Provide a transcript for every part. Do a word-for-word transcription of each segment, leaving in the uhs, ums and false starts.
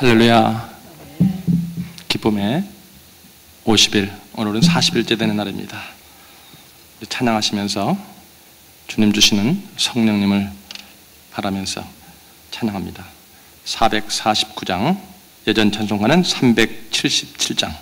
할렐루야. 기쁨의 오십 일, 오늘은 사십 일째 되는 날입니다. 찬양하시면서 주님 주시는 성령님을 바라면서 찬양합니다. 사백사십구 장, 예전 찬송가는 삼백칠십칠 장.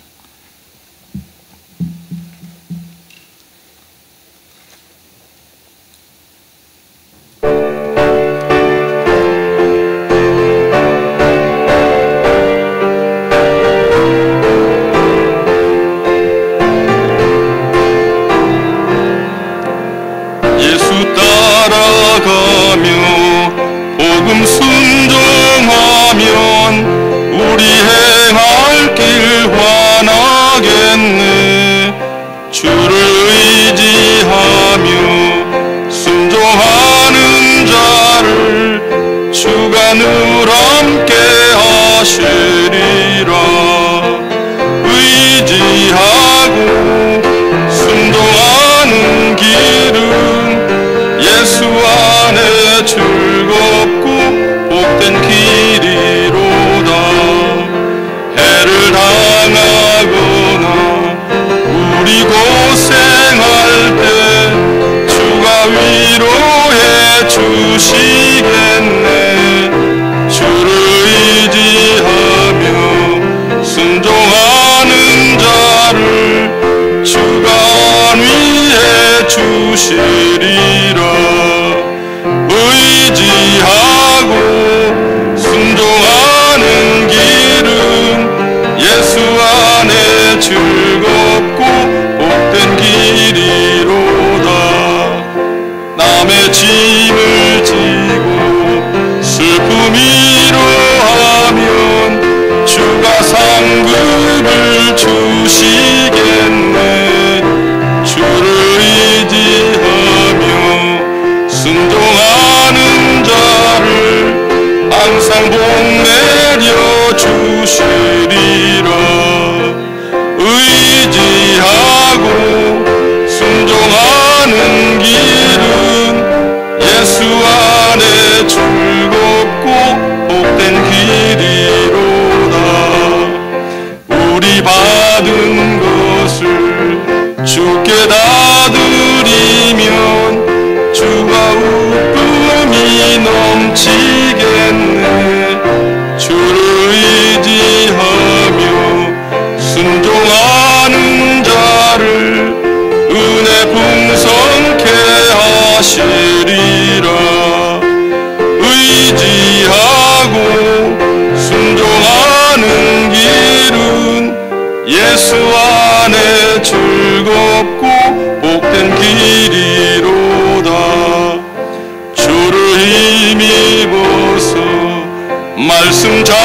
말씀 잘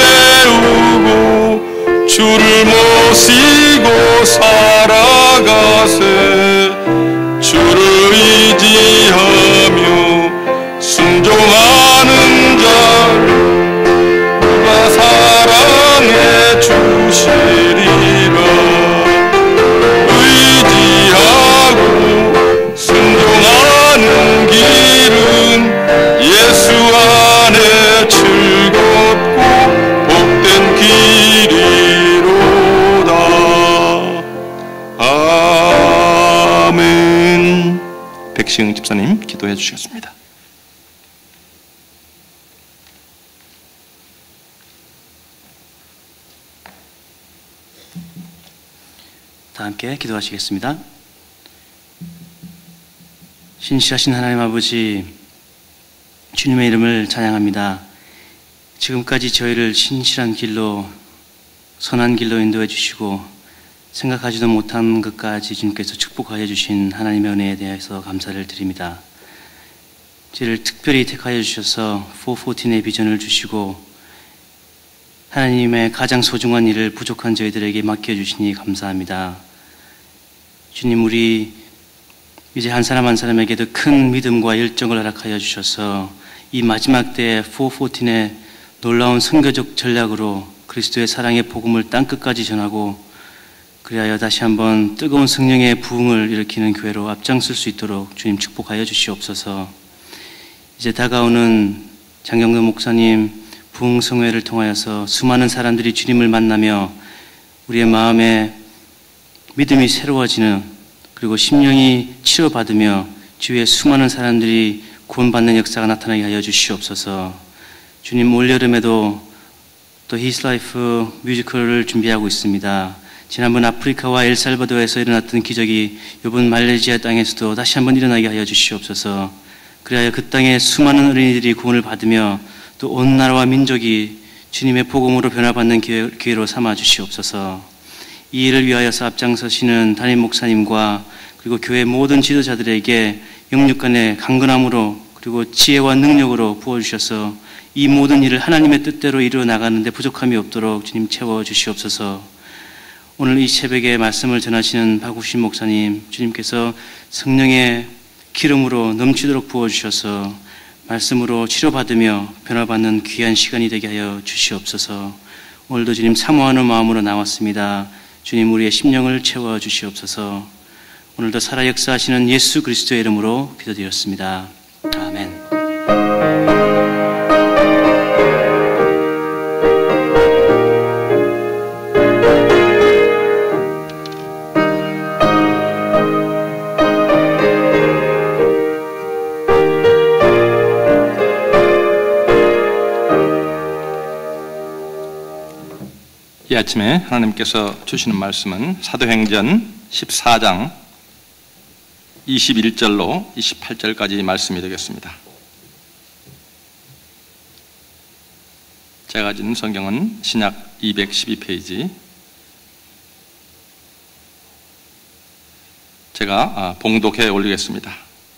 배우고 주를 모시고 살아가세. 주를 의지하며 순종하는 자를 그가 사랑해 주시리라. 의지하고 순종하는 길은 예수 안에 즐겁고 복된 길이로다. 아멘. 백시영 집사님 기도해 주시겠습니다. 다 함께 기도하시겠습니다. 신실하신 하나님 아버지, 주님의 이름을 찬양합니다. 지금까지 저희를 신실한 길로, 선한 길로 인도해 주시고 생각하지도 못한 것까지 주님께서 축복하여 주신 하나님의 은혜에 대해서 감사를 드립니다. 저희를 특별히 택하여 주셔서 사백사십구의 비전을 주시고 하나님의 가장 소중한 일을 부족한 저희들에게 맡겨주시니 감사합니다. 주님, 우리 이제 한 사람 한 사람에게도 큰 믿음과 열정을 허락하여 주셔서 이 마지막 때에 사백사십구의 놀라운 선교적 전략으로 그리스도의 사랑의 복음을 땅끝까지 전하고 그리하여 다시 한번 뜨거운 성령의 부흥을 일으키는 교회로 앞장설 수 있도록 주님 축복하여 주시옵소서. 이제 다가오는 장경근 목사님 부흥성회를 통하여서 수많은 사람들이 주님을 만나며 우리의 마음에 믿음이 새로워지는, 그리고 심령이 치료받으며 주위에 수많은 사람들이 구원받는 역사가 나타나게 하여 주시옵소서. 주님, 올여름에도 또 His Life 뮤지컬을 준비하고 있습니다. 지난번 아프리카와 엘살바도르에서 일어났던 기적이 이번 말레이시아 땅에서도 다시 한번 일어나게 하여 주시옵소서. 그리하여 그 땅에 수많은 어린이들이 구원을 받으며 또 온 나라와 민족이 주님의 복음으로 변화받는 기회로 삼아 주시옵소서. 이 일을 위하여서 앞장서시는 담임 목사님과 그리고 교회 모든 지도자들에게 영육간의 강건함으로 그리고 지혜와 능력으로 부어주셔서 이 모든 일을 하나님의 뜻대로 이루어 나가는데 부족함이 없도록 주님 채워주시옵소서. 오늘 이 새벽에 말씀을 전하시는 박우신 목사님, 주님께서 성령의 기름으로 넘치도록 부어주셔서 말씀으로 치료받으며 변화받는 귀한 시간이 되게 하여 주시옵소서. 오늘도 주님 사모하는 마음으로 나왔습니다. 주님, 우리의 심령을 채워주시옵소서. 오늘도 살아 역사하시는 예수 그리스도의 이름으로 기도드렸습니다. 아멘. 이 아침에 하나님께서 주시는 말씀은 사도행전 십사 장 이십일 절로 이십팔 절까지 말씀이 되겠습니다. 제가 가진 성경은 신약 이백십이 페이지. 제가 봉독해 올리겠습니다.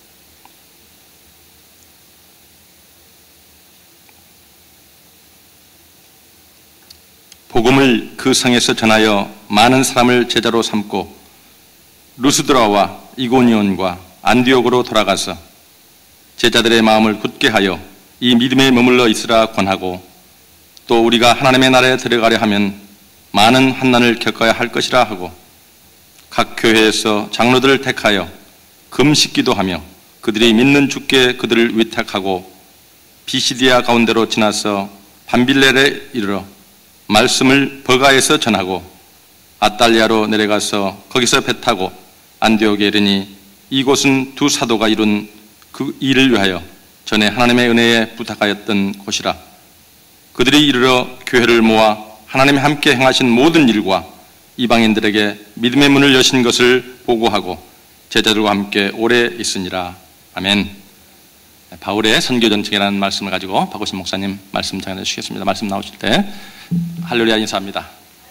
복음을 그 성에서 전하여 많은 사람을 제자로 삼고 루스드라와 이고니온과 안디옥으로 돌아가서 제자들의 마음을 굳게 하여 이 믿음에 머물러 있으라 권하고, 또 우리가 하나님의 나라에 들어가려 하면 많은 환난을 겪어야 할 것이라 하고, 각 교회에서 장로들을 택하여 금식기도 하며 그들이 믿는 주께 그들을 위탁하고 비시디아 가운데로 지나서 밤빌레에 이르러 말씀을 버가에서 전하고 아달리아로 내려가서 거기서 배 타고 안디옥에 이르니, 이곳은 두 사도가 이룬 그 일을 위하여 전에 하나님의 은혜에 부탁하였던 곳이라. 그들이 이르러 교회를 모아 하나님이 함께 행하신 모든 일과 이방인들에게 믿음의 문을 여신 것을 보고하고 제자들과 함께 오래 있으니라. 아멘. 바울의 선교 전책이라는 말씀을 가지고 박우신 목사님 말씀 전해 주시겠습니다. 말씀 나오실 때 할렐루야 인사합니다.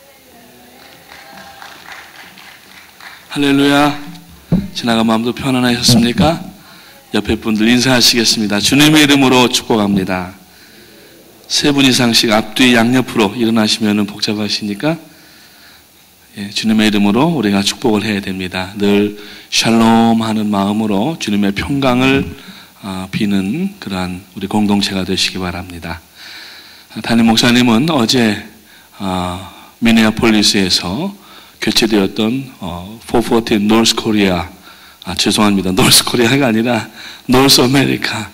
할렐루야. 지나가 마음도 편안하셨습니까? 옆에 분들 인사하시겠습니다. 주님의 이름으로 축복합니다. 세 분 이상씩 앞뒤 양옆으로 일어나시면 복잡하시니까 예, 주님의 이름으로 우리가 축복을 해야 됩니다. 늘 샬롬 하는 마음으로 주님의 평강을 어, 비는 그러한 우리 공동체가 되시기 바랍니다. 담임 목사님은 어제 어, 미네아폴리스에서 교체되었던 어, 사백십사 노스 코리아, 아 죄송합니다. 노스 코리아가 아니라 노스 아메리카.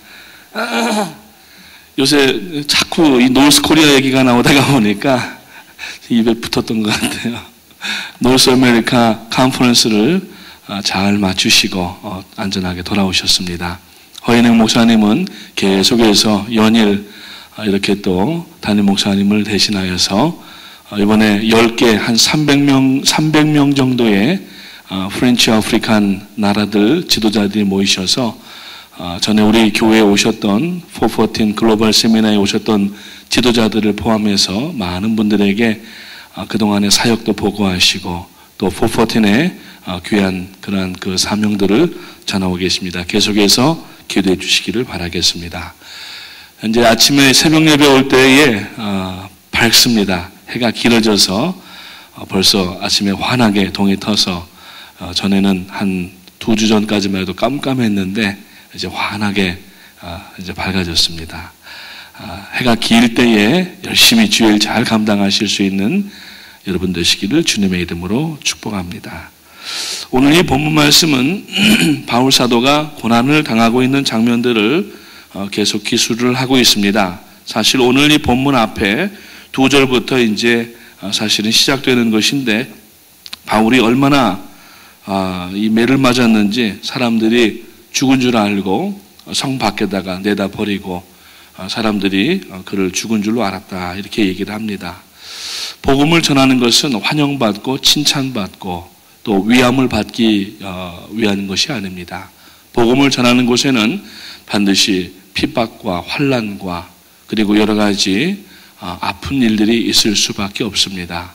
요새 자꾸 이 노스 코리아 얘기가 나오다가 보니까 입에 붙었던 것 같아요. 노스 아메리카 컨퍼런스를 잘 마치시고 어, 안전하게 돌아오셨습니다. 허인행 목사님은 계속해서 연일 이렇게 또 담임 목사님을 대신하여서 이번에 열 개 한 삼백 명, 삼백 명 정도의 프렌치 아프리칸 나라들 지도자들이 모이셔서 전에 우리 교회에 오셨던 사백십사 글로벌 세미나에 오셨던 지도자들을 포함해서 많은 분들에게 그동안의 사역도 보고하시고 또 사백십사의 귀한 그러한 그 사명들을 전하고 계십니다. 계속해서 기도해 주시기를 바라겠습니다. 이제 아침에 새벽 예배 올 때에 어, 밝습니다. 해가 길어져서 어, 벌써 아침에 환하게 동이 터서 어, 전에는 한 두 주 전까지만 해도 깜깜했는데 이제 환하게 어, 이제 밝아졌습니다. 어, 해가 길 때에 열심히 주일 잘 감당하실 수 있는 여러분 되시기를 주님의 이름으로 축복합니다. 오늘 이 본문 말씀은 바울 사도가 고난을 당하고 있는 장면들을 계속 기술을 하고 있습니다. 사실 오늘 이 본문 앞에 두 절부터 이제 사실은 시작되는 것인데 바울이 얼마나 이 매를 맞았는지 사람들이 죽은 줄 알고 성 밖에다가 내다 버리고 사람들이 그를 죽은 줄로 알았다 이렇게 얘기를 합니다. 복음을 전하는 것은 환영받고 칭찬받고 또 위함을 받기 위한 것이 아닙니다. 복음을 전하는 곳에는 반드시 핍박과 환난과 그리고 여러 가지 아픈 일들이 있을 수밖에 없습니다.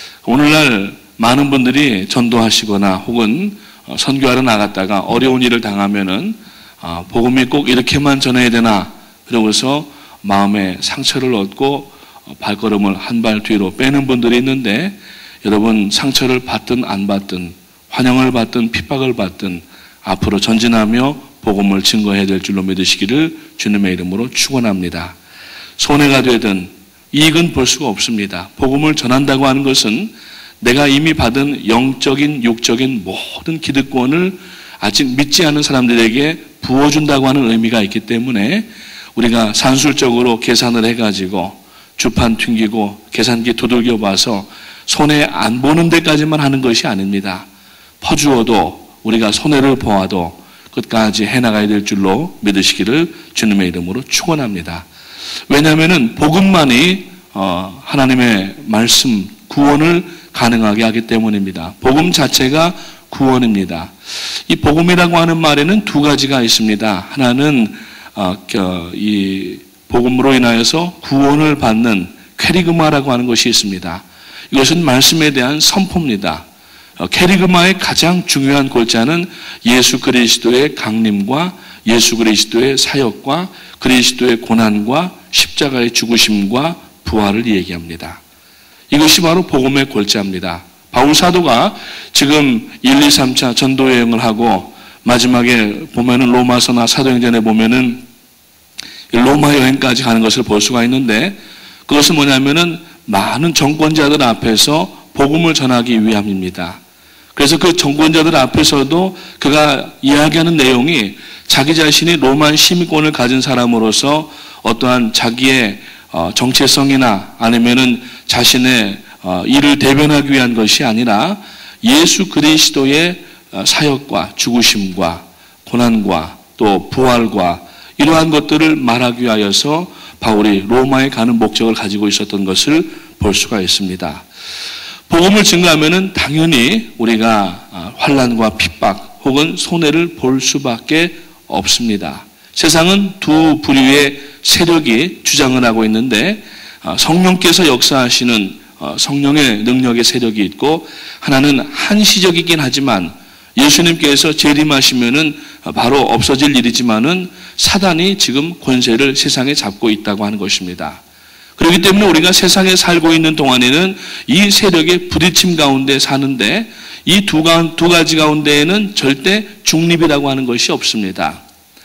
오늘날 많은 분들이 전도하시거나 혹은 선교하러 나갔다가 어려운 일을 당하면은 복음이 꼭 이렇게만 전해야 되나 그러고서 마음에 상처를 얻고 발걸음을 한 발 뒤로 빼는 분들이 있는데 여러분 상처를 받든 안 받든 환영을 받든 핍박을 받든 앞으로 전진하며 복음을 증거해야 될 줄로 믿으시기를 주님의 이름으로 축원합니다. 손해가 되든 이익은 볼 수가 없습니다. 복음을 전한다고 하는 것은 내가 이미 받은 영적인 육적인 모든 기득권을 아직 믿지 않은 사람들에게 부어준다고 하는 의미가 있기 때문에 우리가 산술적으로 계산을 해가지고 주판 튕기고 계산기 두들겨 봐서 손해 안 보는 데까지만 하는 것이 아닙니다. 퍼주어도 우리가 손해를 보아도 끝까지 해나가야 될 줄로 믿으시기를 주님의 이름으로 축원합니다. 왜냐하면 복음만이 어, 하나님의 말씀 구원을 가능하게 하기 때문입니다. 복음 자체가 구원입니다. 이 복음이라고 하는 말에는 두 가지가 있습니다. 하나는 어, 이 복음으로 인하여서 구원을 받는 캐리그마라고 하는 것이 있습니다. 이것은 말씀에 대한 선포입니다. 어, 캐리그마의 가장 중요한 골자는 예수 그리스도의 강림과 예수 그리스도의 사역과 그리스도의 고난과 십자가의 죽으심과 부활을 얘기합니다. 이것이 바로 복음의 골자입니다. 바울 사도가 지금 일, 이, 삼 차 전도 여행을 하고 마지막에 보면은 로마서나 사도행전에 보면은 로마 여행까지 가는 것을 볼 수가 있는데 그것은 뭐냐면은 많은 정권자들 앞에서 복음을 전하기 위함입니다. 그래서 그 정권자들 앞에서도 그가 이야기하는 내용이 자기 자신이 로마 시민권을 가진 사람으로서 어떠한 자기의 정체성이나 아니면은 자신의 일을 대변하기 위한 것이 아니라 예수 그리스도의 사역과 죽으심과 고난과 또 부활과 이러한 것들을 말하기 위하여서 바울이 로마에 가는 목적을 가지고 있었던 것을 볼 수가 있습니다. 복음을 증거하면은 당연히 우리가 환난과 핍박 혹은 손해를 볼 수밖에 없습니다. 세상은 두 부류의 세력이 주장을 하고 있는데 성령께서 역사하시는 성령의 능력의 세력이 있고 하나는 한시적이긴 하지만 예수님께서 재림하시면은 바로 없어질 일이지만은 사단이 지금 권세를 세상에 잡고 있다고 하는 것입니다. 그렇기 때문에 우리가 세상에 살고 있는 동안에는 이 세력의 부딪힘 가운데 사는데 이 두 두 가지 가운데에는 절대 중립이라고 하는 것이 없습니다.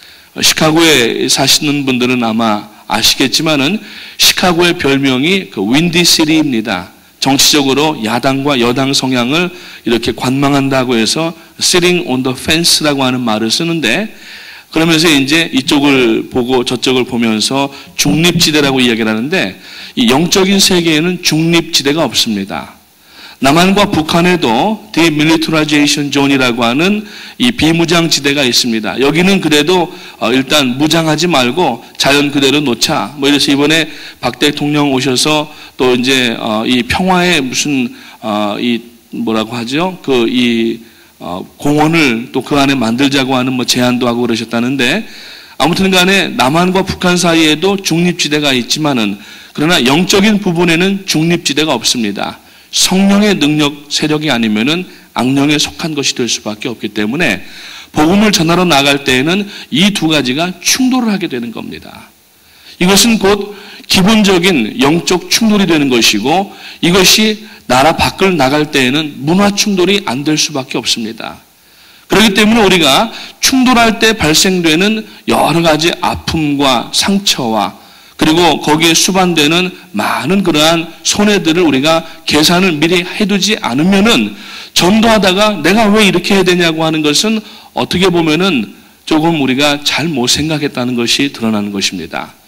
시카고에 사시는 분들은 아마 아시겠지만은 시카고의 별명이 그 윈디시리입니다. 정치적으로 야당과 여당 성향을 이렇게 관망한다고 해서 sitting on the fence라고 하는 말을 쓰는데 그러면서 이제 이쪽을 보고 저쪽을 보면서 중립지대라고 이야기를 하는데 이 영적인 세계에는 중립지대가 없습니다. 남한과 북한에도 demilitarization zone이라고 하는 이 비무장지대가 있습니다. 여기는 그래도 일단 무장하지 말고 자연 그대로 놓자. 뭐 이래서 이번에 박 대통령 오셔서 또 이제 이 평화의 무슨 이 뭐라고 하죠? 그 이 공원을 또 그 안에 만들자고 하는 뭐 제안도 하고 그러셨다는데 아무튼 간에 남한과 북한 사이에도 중립지대가 있지만은 그러나 영적인 부분에는 중립지대가 없습니다. 성령의 능력 세력이 아니면은 악령에 속한 것이 될 수밖에 없기 때문에 복음을 전하러 나갈 때에는 이 두 가지가 충돌을 하게 되는 겁니다. 이것은 곧 기본적인 영적 충돌이 되는 것이고 이것이 나라 밖을 나갈 때에는 문화 충돌이 안 될 수밖에 없습니다. 그렇기 때문에 우리가 충돌할 때 발생되는 여러 가지 아픔과 상처와 그리고 거기에 수반되는 많은 그러한 손해들을 우리가 계산을 미리 해두지 않으면은 전도하다가 내가 왜 이렇게 해야 되냐고 하는 것은 어떻게 보면은 조금 우리가 잘 못 생각했다는 것이 드러나는 것입니다.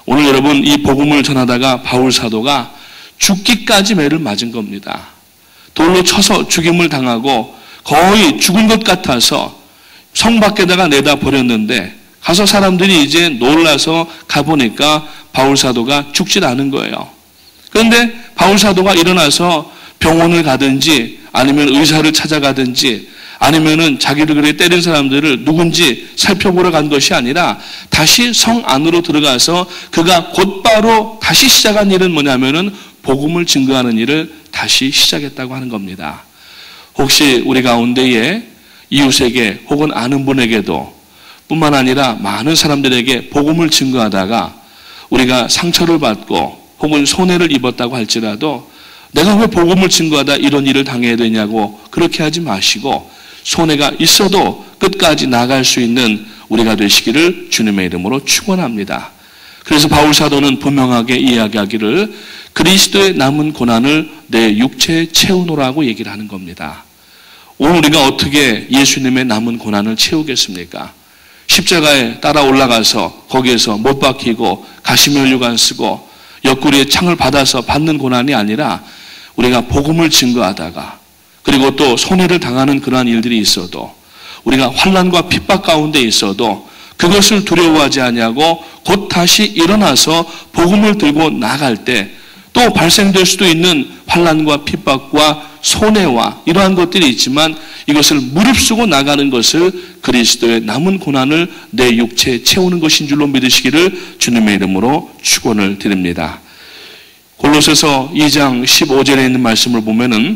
오늘 여러분 이 복음을 전하다가 바울 사도가 죽기까지 매를 맞은 겁니다. 돌로 쳐서 죽임을 당하고 거의 죽은 것 같아서 성 밖에다가 내다 버렸는데 가서 사람들이 이제 놀라서 가보니까 바울 사도가 죽질 않은 거예요. 그런데 바울 사도가 일어나서 병원을 가든지 아니면 의사를 찾아가든지 아니면은 자기를 그렇게 때린 사람들을 누군지 살펴보러 간 것이 아니라 다시 성 안으로 들어가서 그가 곧바로 다시 시작한 일은 뭐냐면은 복음을 증거하는 일을 다시 시작했다고 하는 겁니다. 혹시 우리 가운데에 이웃에게 혹은 아는 분에게도 뿐만 아니라 많은 사람들에게 복음을 증거하다가 우리가 상처를 받고 혹은 손해를 입었다고 할지라도 내가 왜 복음을 증거하다 이런 일을 당해야 되냐고 그렇게 하지 마시고 손해가 있어도 끝까지 나갈 수 있는 우리가 되시기를 주님의 이름으로 축원합니다. 그래서 바울 사도는 분명하게 이야기하기를 그리스도의 남은 고난을 내 육체에 채우노라고 얘기를 하는 겁니다. 오늘 우리가 어떻게 예수님의 남은 고난을 채우겠습니까? 십자가에 따라 올라가서 거기에서 못 박히고 가시면류관 쓰고 옆구리에 창을 받아서 받는 고난이 아니라 우리가 복음을 증거하다가 그리고 또 손해를 당하는 그러한 일들이 있어도 우리가 환난과 핍박 가운데 있어도 그것을 두려워하지 아니하고 곧 다시 일어나서 복음을 들고 나갈 때 또 발생될 수도 있는 환난과 핍박과 손해와 이러한 것들이 있지만 이것을 무릅쓰고 나가는 것을 그리스도의 남은 고난을 내 육체에 채우는 것인 줄로 믿으시기를 주님의 이름으로 축원을 드립니다. 골로새서 이 장 십오 절에 있는 말씀을 보면은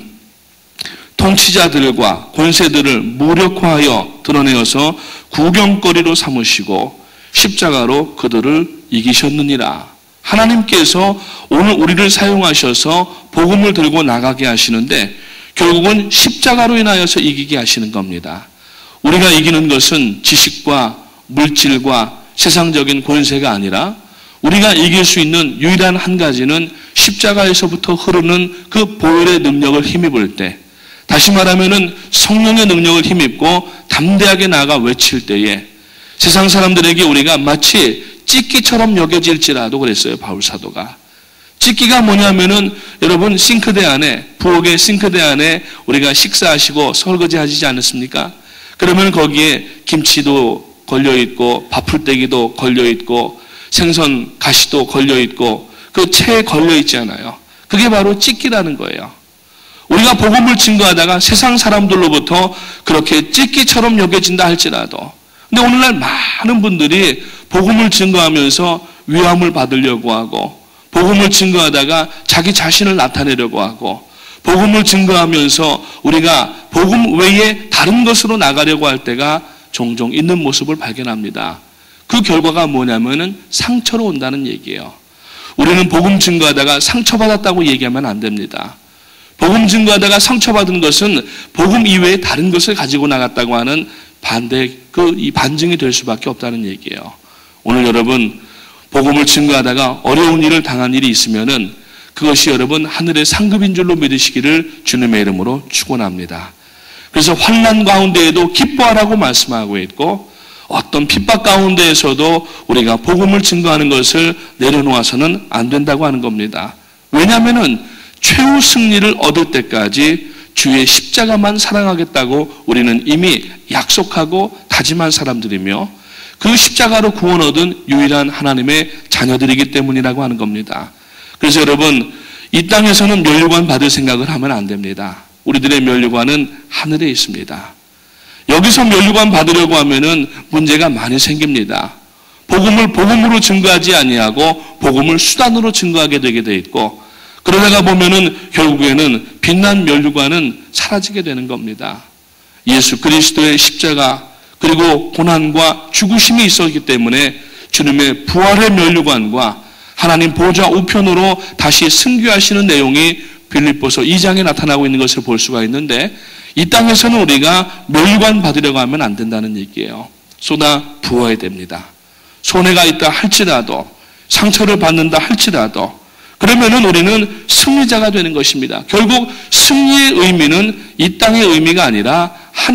통치자들과 권세들을 무력화하여 드러내어서 구경거리로 삼으시고 십자가로 그들을 이기셨느니라. 하나님께서 오늘 우리를 사용하셔서 복음을 들고 나가게 하시는데 결국은 십자가로 인하여서 이기게 하시는 겁니다. 우리가 이기는 것은 지식과 물질과 세상적인 권세가 아니라 우리가 이길 수 있는 유일한 한 가지는 십자가에서부터 흐르는 그 보혈의 능력을 힘입을 때, 다시 말하면은 성령의 능력을 힘입고 담대하게 나아가 외칠 때에 세상 사람들에게 우리가 마치 찢기처럼 여겨질지라도 그랬어요, 바울 사도가. 찢기가 뭐냐면은 여러분 싱크대 안에, 부엌의 싱크대 안에 우리가 식사하시고 설거지 하시지 않습니까? 그러면 거기에 김치도 걸려있고 밥풀떼기도 걸려있고 생선 가시도 걸려있고 그 체에 걸려있잖아요. 그게 바로 찢기라는 거예요. 우리가 복음을 증거하다가 세상 사람들로부터 그렇게 찢기처럼 여겨진다 할지라도, 근데 오늘날 많은 분들이 복음을 증거하면서 위함을 받으려고 하고 복음을 증거하다가 자기 자신을 나타내려고 하고 복음을 증거하면서 우리가 복음 외에 다른 것으로 나가려고 할 때가 종종 있는 모습을 발견합니다. 그 결과가 뭐냐면은 상처로 온다는 얘기예요. 우리는 복음 증거하다가 상처받았다고 얘기하면 안 됩니다. 복음 증거하다가 상처받은 것은 복음 이외에 다른 것을 가지고 나갔다고 하는 반대, 그 이 반증이 될 수밖에 없다는 얘기예요. 오늘 여러분 복음을 증거하다가 어려운 일을 당한 일이 있으면은 그것이 여러분 하늘의 상급인 줄로 믿으시기를 주님의 이름으로 축원합니다. 그래서 환난 가운데에도 기뻐하라고 말씀하고 있고 어떤 핍박 가운데에서도 우리가 복음을 증거하는 것을 내려놓아서는 안 된다고 하는 겁니다. 왜냐하면은 최후 승리를 얻을 때까지 주의 십자가만 사랑하겠다고 우리는 이미 약속하고 다짐한 사람들이며 그 십자가로 구원 얻은 유일한 하나님의 자녀들이기 때문이라고 하는 겁니다. 그래서 여러분 이 땅에서는 면류관 받을 생각을 하면 안 됩니다. 우리들의 면류관은 하늘에 있습니다. 여기서 면류관 받으려고 하면은 문제가 많이 생깁니다. 복음을 복음으로 증거하지 아니하고 복음을 수단으로 증거하게 되게 돼 있고 그러다가 보면은 결국에는 빛난 면류관은 사라지게 되는 겁니다. 예수 그리스도의 십자가 그리고 고난과 죽으심이 있었기 때문에 주님의 부활의 면류관과 하나님 보좌 우편으로 다시 승귀하시는 내용이 빌립보서 이 장에 나타나고 있는 것을 볼 수가 있는데 이 땅에서는 우리가 면류관 받으려고 하면 안 된다는 얘기예요. 쏟아 부어야 됩니다. 손해가 있다 할지라도 상처를 받는다 할지라도 그러면은 우리는 승리자가 되는 것입니다. 결국 승리의 의미는 이 땅의 의미가 아니라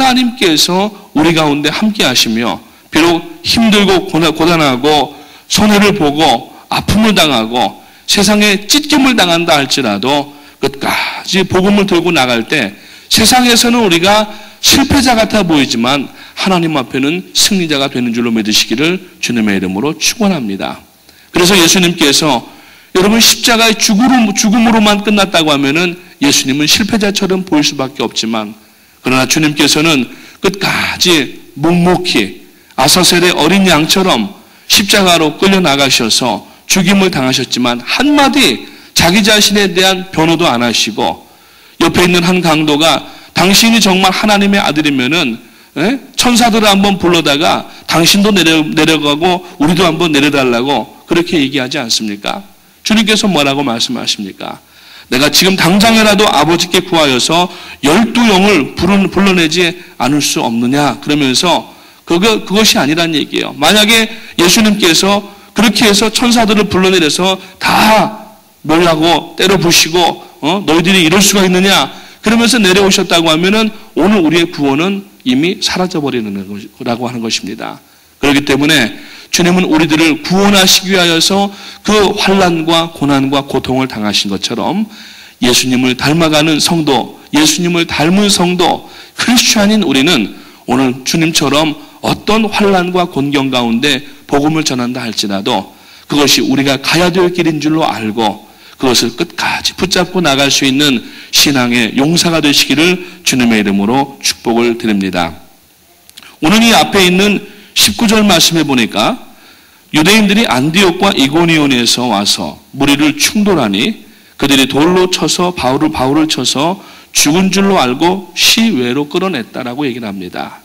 하나님께서 우리 가운데 함께 하시며 비록 힘들고 고단하고 손해를 보고 아픔을 당하고 세상에 찢김을 당한다 할지라도 끝까지 복음을 들고 나갈 때 세상에서는 우리가 실패자 같아 보이지만 하나님 앞에는 승리자가 되는 줄로 믿으시기를 주님의 이름으로 축원합니다. 그래서 예수님께서 여러분 십자가의 죽음으로만 끝났다고 하면은 예수님은 실패자처럼 보일 수밖에 없지만, 그러나 주님께서는 끝까지 묵묵히 아사셀의 어린 양처럼 십자가로 끌려 나가셔서 죽임을 당하셨지만 한마디 자기 자신에 대한 변호도 안 하시고, 옆에 있는 한 강도가 당신이 정말 하나님의 아들이면은 에? 천사들을 한번 불러다가 당신도 내려, 내려가고 우리도 한번 내려달라고 그렇게 얘기하지 않습니까? 주님께서 뭐라고 말씀하십니까? 내가 지금 당장이라도 아버지께 구하여서 열두 영을 불러내지 않을 수 없느냐? 그러면서 그거, 그것이 아니란 얘기예요. 만약에 예수님께서 그렇게 해서 천사들을 불러내려서 다 멸하고 때려 부시고 어? 너희들이 이럴 수가 있느냐? 그러면서 내려오셨다고 하면은 오늘 우리의 구원은 이미 사라져버리는 거라고 하는 것입니다. 그렇기 때문에 주님은 우리들을 구원하시기 위하여서 그 환난과 고난과 고통을 당하신 것처럼 예수님을 닮아가는 성도, 예수님을 닮은 성도, 크리스찬인 우리는 오늘 주님처럼 어떤 환난과 곤경 가운데 복음을 전한다 할지라도 그것이 우리가 가야 될 길인 줄로 알고 그것을 끝까지 붙잡고 나갈 수 있는 신앙의 용사가 되시기를 주님의 이름으로 축복을 드립니다. 오늘 이 앞에 있는 십구 절 말씀해 보니까 유대인들이 안디옥과 이고니온에서 와서 무리를 충돌하니 그들이 돌로 쳐서 바울을 바울을 쳐서 죽은 줄로 알고 시외로 끌어냈다라고 얘기를 합니다.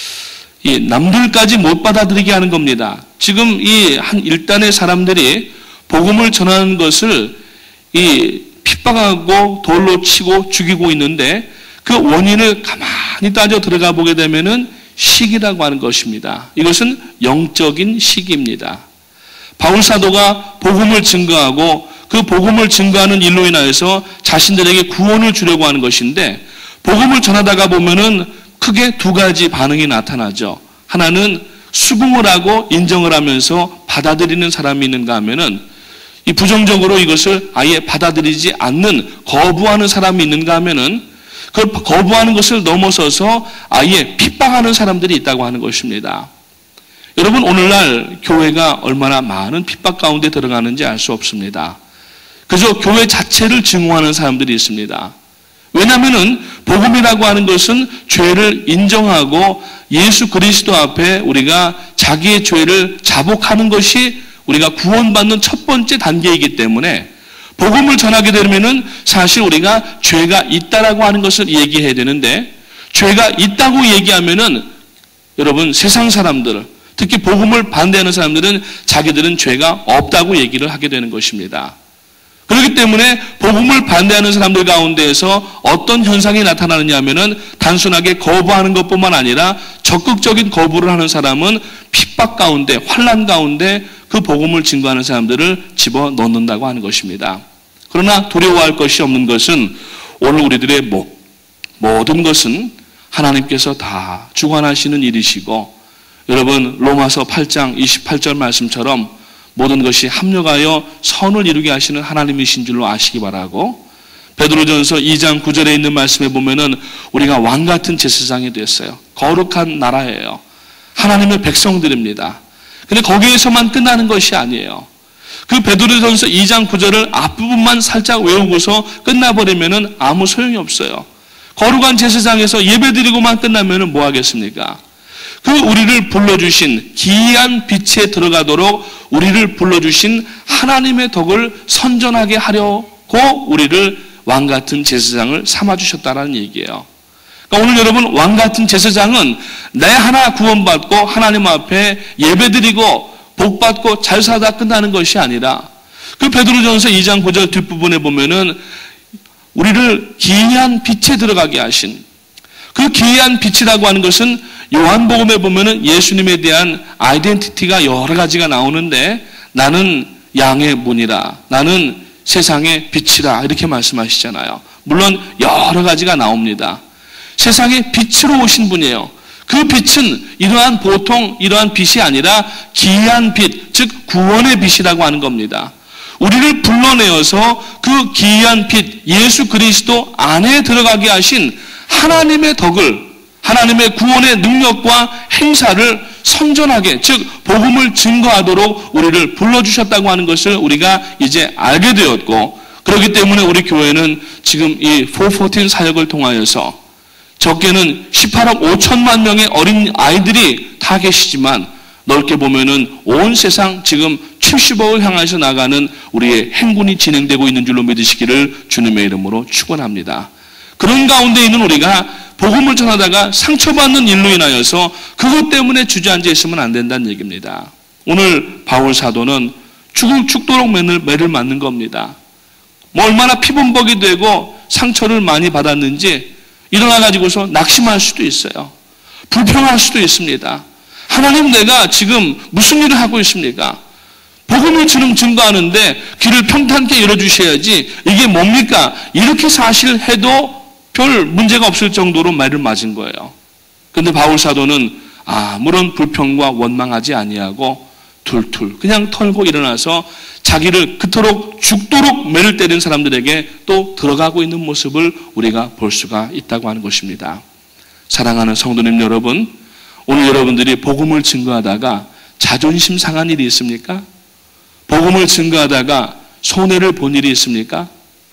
이 남들까지 못 받아들이게 하는 겁니다. 지금 이 한 일단의 사람들이 복음을 전하는 것을 이 핍박하고 돌로 치고 죽이고 있는데 그 원인을 가만히 따져 들어가 보게 되면은 시기라고 하는 것입니다. 이것은 영적인 시기입니다. 바울 사도가 복음을 증거하고 그 복음을 증거하는 일로 인하여서 자신들에게 구원을 주려고 하는 것인데 복음을 전하다가 보면은 크게 두 가지 반응이 나타나죠. 하나는 수긍을 하고 인정을 하면서 받아들이는 사람이 있는가 하면은 이 부정적으로 이것을 아예 받아들이지 않는 거부하는 사람이 있는가 하면은 그 거부하는 것을 넘어서서 아예 핍박하는 사람들이 있다고 하는 것입니다. 여러분 오늘날 교회가 얼마나 많은 핍박 가운데 들어가는지 알 수 없습니다. 그저 교회 자체를 증오하는 사람들이 있습니다. 왜냐하면은 복음이라고 하는 것은 죄를 인정하고 예수 그리스도 앞에 우리가 자기의 죄를 자복하는 것이 우리가 구원받는 첫 번째 단계이기 때문에 복음을 전하게 되면은 사실 우리가 죄가 있다라고 하는 것을 얘기해야 되는데 죄가 있다고 얘기하면은 여러분 세상 사람들 특히 복음을 반대하는 사람들은 자기들은 죄가 없다고 얘기를 하게 되는 것입니다. 그렇기 때문에 복음을 반대하는 사람들 가운데에서 어떤 현상이 나타나느냐 하면은 단순하게 거부하는 것뿐만 아니라 적극적인 거부를 하는 사람은 핍박 가운데 환난 가운데 그 복음을 증거하는 사람들을 집어넣는다고 하는 것입니다. 그러나 두려워할 것이 없는 것은 오늘 우리들의 모든 것은 하나님께서 다 주관하시는 일이시고 여러분 로마서 팔 장 이십팔 절 말씀처럼 모든 것이 합력하여 선을 이루게 하시는 하나님이신 줄로 아시기 바라고 베드로전서 이 장 구 절에 있는 말씀에 보면은 우리가 왕같은 제사장이 됐어요. 거룩한 나라예요. 하나님의 백성들입니다. 근데 거기에서만 끝나는 것이 아니에요. 그 베드로전서 이 장 구 절을 앞부분만 살짝 외우고서 끝나버리면은 아무 소용이 없어요. 거룩한 제사장에서 예배드리고만 끝나면은 뭐 하겠습니까? 그 우리를 불러주신 기이한 빛에 들어가도록 우리를 불러주신 하나님의 덕을 선전하게 하려고 우리를 왕같은 제사장을 삼아주셨다는 얘기예요. 그러니까 오늘 여러분 왕같은 제사장은 내 하나 구원받고 하나님 앞에 예배드리고 복받고 잘 살다 끝나는 것이 아니라 그 베드로전서 이 장 구 절 뒷부분에 보면은 우리를 기이한 빛에 들어가게 하신 그 기이한 빛이라고 하는 것은 요한복음에 보면은 예수님에 대한 아이덴티티가 여러 가지가 나오는데 나는 양의 문이라 나는 세상의 빛이라 이렇게 말씀하시잖아요. 물론 여러 가지가 나옵니다. 세상에 빛으로 오신 분이에요. 그 빛은 이러한 보통 이러한 빛이 아니라 기이한 빛, 즉 구원의 빛이라고 하는 겁니다. 우리를 불러내어서 그 기이한 빛, 예수 그리스도 안에 들어가게 하신 하나님의 덕을, 하나님의 구원의 능력과 행사를 선전하게, 즉 복음을 증거하도록 우리를 불러주셨다고 하는 것을 우리가 이제 알게 되었고, 그렇기 때문에 우리 교회는 지금 이 사백십사 사역을 통하여서 적게는 십팔억 오천만 명의 어린 아이들이 다 계시지만 넓게 보면은 온 세상 지금 칠십억을 향해서 나가는 우리의 행군이 진행되고 있는 줄로 믿으시기를 주님의 이름으로 축원합니다. 그런 가운데 있는 우리가 복음을 전하다가 상처받는 일로 인하여서 그것 때문에 주저앉아 있으면 안 된다는 얘기입니다. 오늘 바울 사도는 죽을 죽도록 매를, 매를 맞는 겁니다. 뭐 얼마나 피범벅이 되고 상처를 많이 받았는지 일어나 가지고서 낙심할 수도 있어요. 불평할 수도 있습니다. 하나님, 내가 지금 무슨 일을 하고 있습니까? 복음을 지금 증거하는데 길을 평탄케 열어주셔야지 이게 뭡니까? 이렇게 사실 해도 별 문제가 없을 정도로 말을 맞은 거예요. 그런데 바울 사도는 아무런 불평과 원망하지 아니하고 툴툴 그냥 털고 일어나서 자기를 그토록 죽도록 매를 때린 사람들에게 또 들어가고 있는 모습을 우리가 볼 수가 있다고 하는 것입니다. 사랑하는 성도님 여러분, 오늘 여러분들이 복음을 증거하다가 자존심 상한 일이 있습니까? 복음을 증거하다가 손해를 본 일이 있습니까?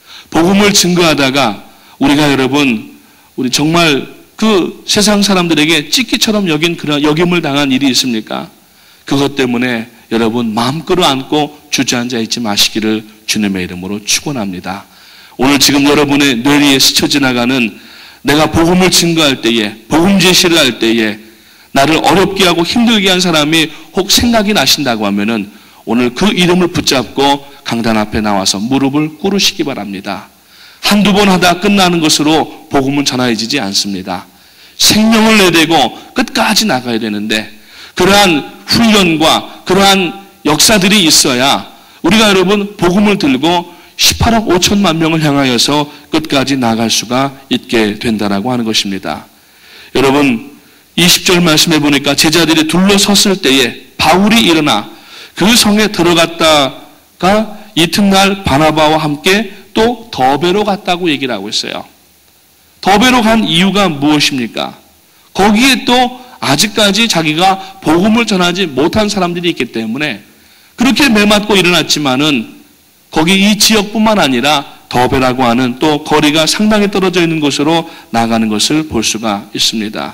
복음을 증거하다가 우리가 여러분, 우리 정말 그 세상 사람들에게 찌끼처럼 여긴 그런 여김을 당한 일이 있습니까? 그것 때문에 여러분 마음 끌어안고 주저앉아 있지 마시기를 주님의 이름으로 축원합니다. 오늘 지금 여러분의 뇌리에 스쳐 지나가는 내가 복음을 증거할 때에, 복음 제시를 할 때에 나를 어렵게 하고 힘들게 한 사람이 혹 생각이 나신다고 하면은 오늘 그 이름을 붙잡고 강단 앞에 나와서 무릎을 꿇으시기 바랍니다. 한두 번 하다 끝나는 것으로 복음은 전해지지 않습니다. 생명을 내대고 끝까지 나가야 되는데 그러한 훈련과 그러한 역사들이 있어야 우리가 여러분 복음을 들고 십팔억 오천만 명을 향하여서 끝까지 나갈 수가 있게 된다라고 하는 것입니다. 여러분 이십 절 말씀해 보니까 제자들이 둘러섰을 때에 바울이 일어나 그 성에 들어갔다가 이튿날 바나바와 함께 또 더베로 갔다고 얘기를 하고 있어요. 더베로 간 이유가 무엇입니까? 거기에 또 아직까지 자기가 복음을 전하지 못한 사람들이 있기 때문에 그렇게 매맞고 일어났지만은 거기 이 지역뿐만 아니라 더베라고 하는 또 거리가 상당히 떨어져 있는 곳으로 나가는 것을 볼 수가 있습니다.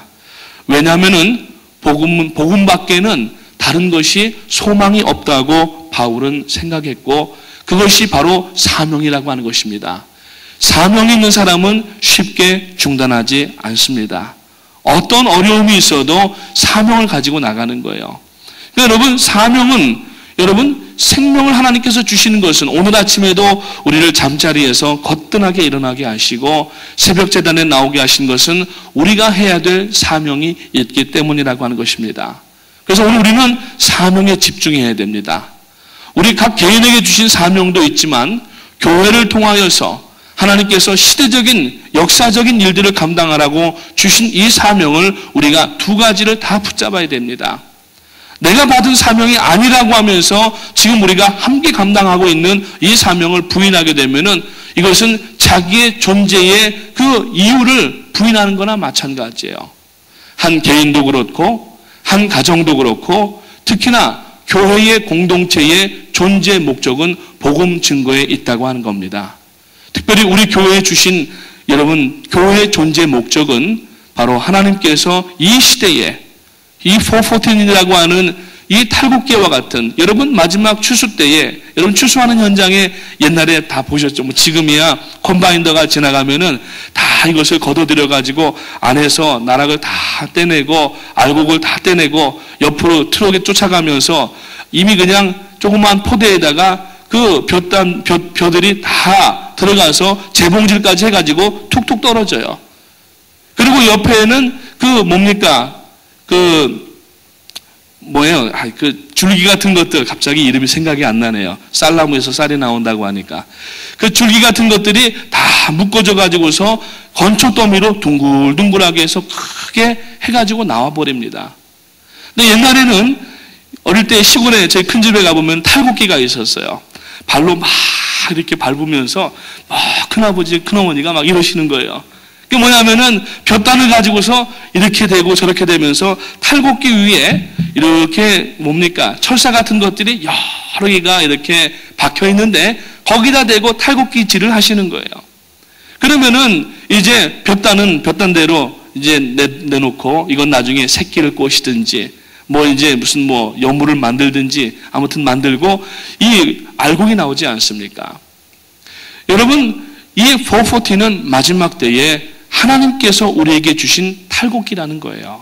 왜냐하면은 복음, 복음 밖에는 다른 것이 소망이 없다고 바울은 생각했고 그것이 바로 사명이라고 하는 것입니다. 사명이 있는 사람은 쉽게 중단하지 않습니다. 어떤 어려움이 있어도 사명을 가지고 나가는 거예요. 그러니까 여러분 사명은 여러분 생명을 하나님께서 주시는 것은 오늘 아침에도 우리를 잠자리에서 거뜬하게 일어나게 하시고 새벽 제단에 나오게 하신 것은 우리가 해야 될 사명이 있기 때문이라고 하는 것입니다. 그래서 오늘 우리는 사명에 집중해야 됩니다. 우리 각 개인에게 주신 사명도 있지만 교회를 통하여서 하나님께서 시대적인 역사적인 일들을 감당하라고 주신 이 사명을 우리가 두 가지를 다 붙잡아야 됩니다. 내가 받은 사명이 아니라고 하면서 지금 우리가 함께 감당하고 있는 이 사명을 부인하게 되면은 이것은 자기의 존재의 그 이유를 부인하는 거나 마찬가지예요. 한 개인도 그렇고 한 가정도 그렇고 특히나 교회의 공동체의 존재 목적은 복음 증거에 있다고 하는 겁니다. 특별히 우리 교회에 주신 여러분 교회의 존재 목적은 바로 하나님께서 이 시대에 이 사백십사이라고 하는 이 탈곡기와 같은 여러분 마지막 추수 때에 여러분 추수하는 현장에 옛날에 다 보셨죠. 뭐 지금이야 컴바인더가 지나가면은 다 이것을 걷어들여 가지고 안에서 나락을 다 떼내고 알곡을 다 떼내고 옆으로 트럭에 쫓아가면서 이미 그냥 조그만 포대에다가 그 볕단 볕 벼들이 다 들어가서 재봉질까지 해가지고 툭툭 떨어져요. 그리고 옆에는 그 뭡니까 그 뭐예요? 아, 그 줄기 같은 것들 갑자기 이름이 생각이 안 나네요. 쌀나무에서 쌀이 나온다고 하니까 그 줄기 같은 것들이 다 다 묶어져 가지고서 건초 더미로 둥글둥글하게 해서 크게 해가지고 나와버립니다. 근데 옛날에는 어릴 때 시골에 저희 큰 집에 가보면 탈곡기가 있었어요. 발로 막 이렇게 밟으면서 막 큰아버지, 큰어머니가 막 이러시는 거예요. 그게 뭐냐면은 볕단을 가지고서 이렇게 되고 저렇게 되면서 탈곡기 위에 이렇게 뭡니까? 철사 같은 것들이 여러 개가 이렇게 박혀 있는데 거기다 대고 탈곡기질을 하시는 거예요. 그러면은 이제 볕단은 볕단대로 이제 내, 내놓고 이건 나중에 새끼를 꼬시든지 뭐 이제 무슨 뭐 여물을 만들든지 아무튼 만들고 이 알곡이 나오지 않습니까? 여러분, 이 사백사십는 마지막 때에 하나님께서 우리에게 주신 탈곡기라는 거예요.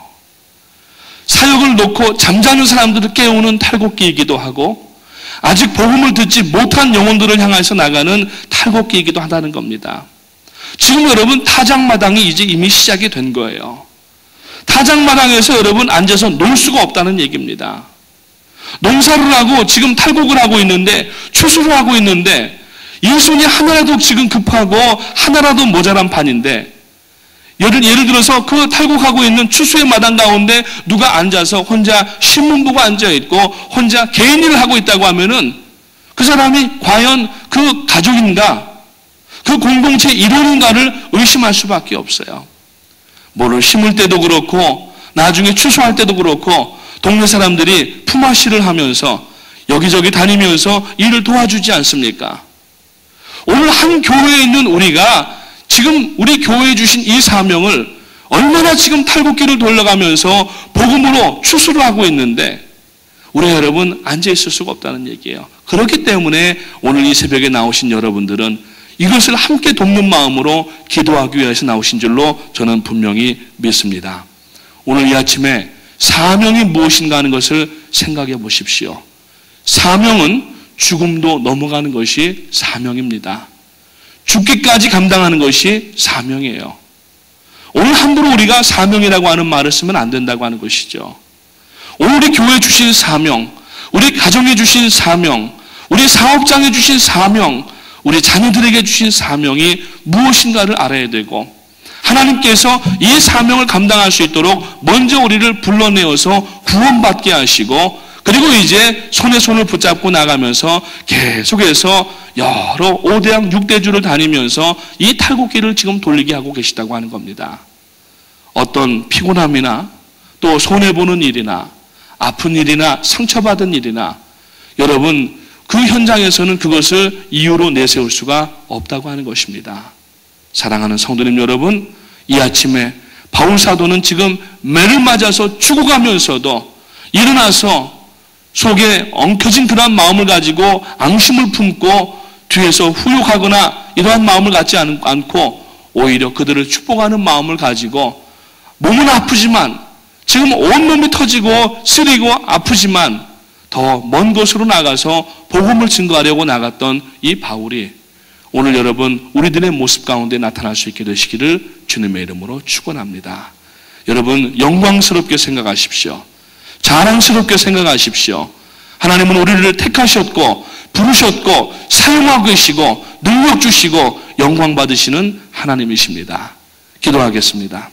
사역을 놓고 잠자는 사람들을 깨우는 탈곡기이기도 하고 아직 복음을 듣지 못한 영혼들을 향해서 나가는 탈곡기이기도 하다는 겁니다. 지금 여러분 타작마당이 이제 이미 시작이 된 거예요. 타작마당에서 여러분 앉아서 놀 수가 없다는 얘기입니다. 농사를 하고 지금 탈곡을 하고 있는데 추수를 하고 있는데 이 손이 하나라도 지금 급하고 하나라도 모자란 판인데 예를, 예를 들어서 그 탈곡하고 있는 추수의 마당 가운데 누가 앉아서 혼자 신문 보고 앉아있고 혼자 개인 일을 하고 있다고 하면은 그 사람이 과연 그 가족인가 그 공동체 일원인가를 의심할 수밖에 없어요. 뭐를 심을 때도 그렇고 나중에 추수할 때도 그렇고 동네 사람들이 품앗이를 하면서 여기저기 다니면서 일을 도와주지 않습니까? 오늘 한 교회에 있는 우리가 지금 우리 교회에 주신 이 사명을 얼마나 지금 탈곡기를 돌려가면서 복음으로 추수를 하고 있는데 우리 여러분 앉아있을 수가 없다는 얘기예요. 그렇기 때문에 오늘 이 새벽에 나오신 여러분들은 이것을 함께 돕는 마음으로 기도하기 위해서 나오신 줄로 저는 분명히 믿습니다. 오늘 이 아침에 사명이 무엇인가 하는 것을 생각해 보십시오. 사명은 죽음도 넘어가는 것이 사명입니다. 죽기까지 감당하는 것이 사명이에요. 오늘 함부로 우리가 사명이라고 하는 말을 쓰면 안 된다고 하는 것이죠. 오늘 우리 교회에 주신 사명, 우리 가정에 주신 사명, 우리 사업장에 주신 사명, 우리 자녀들에게 주신 사명이 무엇인가를 알아야 되고 하나님께서 이 사명을 감당할 수 있도록 먼저 우리를 불러내어서 구원받게 하시고 그리고 이제 손에 손을 붙잡고 나가면서 계속해서 여러 오대양 육대주를 다니면서 이 탈곡기를 지금 돌리게 하고 계시다고 하는 겁니다. 어떤 피곤함이나 또 손해보는 일이나 아픈 일이나 상처받은 일이나 여러분 그 현장에서는 그것을 이유로 내세울 수가 없다고 하는 것입니다. 사랑하는 성도님 여러분, 이 아침에 바울 사도는 지금 매를 맞아서 죽어가면서도 일어나서 속에 엉켜진 그러한 마음을 가지고 앙심을 품고 뒤에서 후욕하거나 이러한 마음을 갖지 않고 오히려 그들을 축복하는 마음을 가지고 몸은 아프지만 지금 온몸이 터지고 쓰리고 아프지만 더 먼 곳으로 나가서 복음을 증거하려고 나갔던 이 바울이 오늘 여러분 우리들의 모습 가운데 나타날 수 있게 되시기를 주님의 이름으로 축원합니다. 여러분 영광스럽게 생각하십시오. 자랑스럽게 생각하십시오. 하나님은 우리를 택하셨고 부르셨고 사용하고 계시고 능력 주시고 영광 받으시는 하나님이십니다. 기도하겠습니다.